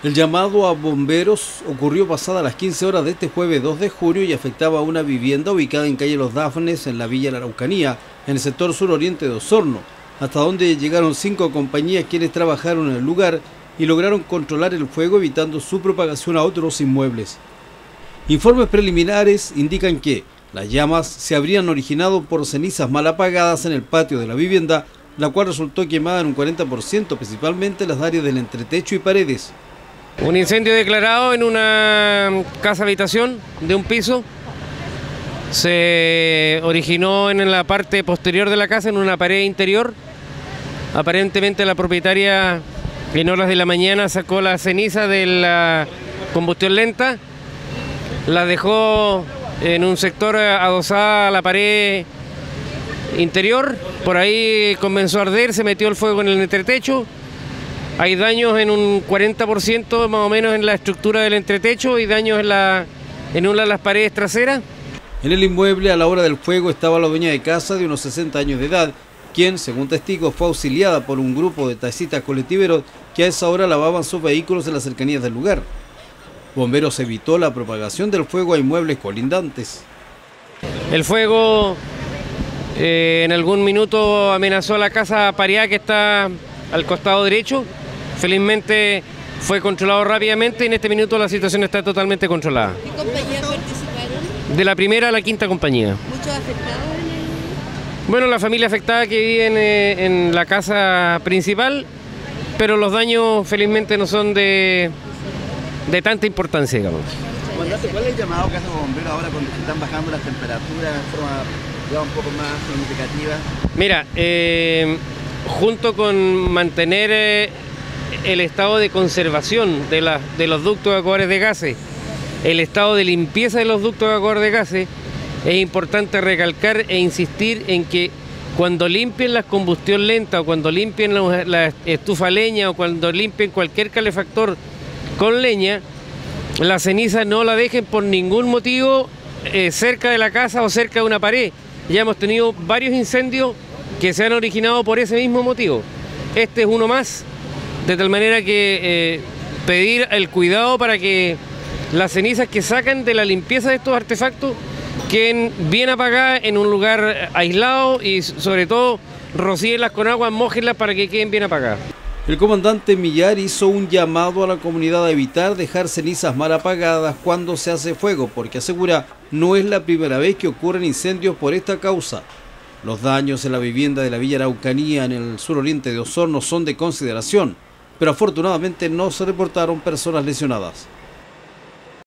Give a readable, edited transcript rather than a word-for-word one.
El llamado a bomberos ocurrió pasada las 15 horas de este jueves 2 de junio y afectaba a una vivienda ubicada en calle Los Dafnes, en la Villa La Araucanía, en el sector suroriente de Osorno, hasta donde llegaron 5 compañías quienes trabajaron en el lugar y lograron controlar el fuego, evitando su propagación a otros inmuebles. Informes preliminares indican que las llamas se habrían originado por cenizas mal apagadas en el patio de la vivienda, la cual resultó quemada en un 40%, principalmente en las áreas del entretecho y paredes. Un incendio declarado en una casa habitación de un piso. Se originó en la parte posterior de la casa, en una pared interior. Aparentemente la propietaria en horas de la mañana sacó la ceniza de la combustión lenta, la dejó en un sector adosada a la pared interior. Por ahí comenzó a arder, se metió el fuego en el entretecho. Hay daños en un 40% más o menos en la estructura del entretecho y daños en una de las paredes traseras. En el inmueble, a la hora del fuego, estaba la dueña de casa de unos 60 años de edad, quien, según testigos, fue auxiliada por un grupo de taxistas colectiveros que a esa hora lavaban sus vehículos en las cercanías del lugar. Bomberos evitó la propagación del fuego a inmuebles colindantes. El fuego en algún minuto amenazó a la casa pareada que está al costado derecho. Felizmente fue controlado rápidamente y en este minuto la situación está totalmente controlada. ¿Qué compañías participaron? De la primera a la quinta compañía. ¿Muchos afectados en el...? Bueno, la familia afectada que vive en la casa principal, pero los daños felizmente no son de tanta importancia, digamos. Comandante, ¿cuál es el llamado que hace los bomberos ahora cuando se están bajando las temperaturas de forma ya un poco más significativa? Mira, junto con mantener el estado de conservación de los ductos evacuadores de gases, el estado de limpieza de los ductos evacuadores de gases, es importante recalcar e insistir en que cuando limpien la combustión lenta o cuando limpien la estufa a leña o cuando limpien cualquier calefactor con leña, la ceniza no la dejen por ningún motivo cerca de la casa o cerca de una pared. Ya hemos tenido varios incendios que se han originado por ese mismo motivo. Este es uno más, de tal manera que pedir el cuidado para que las cenizas que sacan de la limpieza de estos artefactos queden bien apagadas en un lugar aislado y sobre todo rocíenlas con agua, mójenlas para que queden bien apagadas. El comandante Millar hizo un llamado a la comunidad a evitar dejar cenizas mal apagadas cuando se hace fuego, porque asegura no es la primera vez que ocurren incendios por esta causa. Los daños en la vivienda de la Villa Araucanía en el suroriente de Osorno son de consideración, pero afortunadamente no se reportaron personas lesionadas.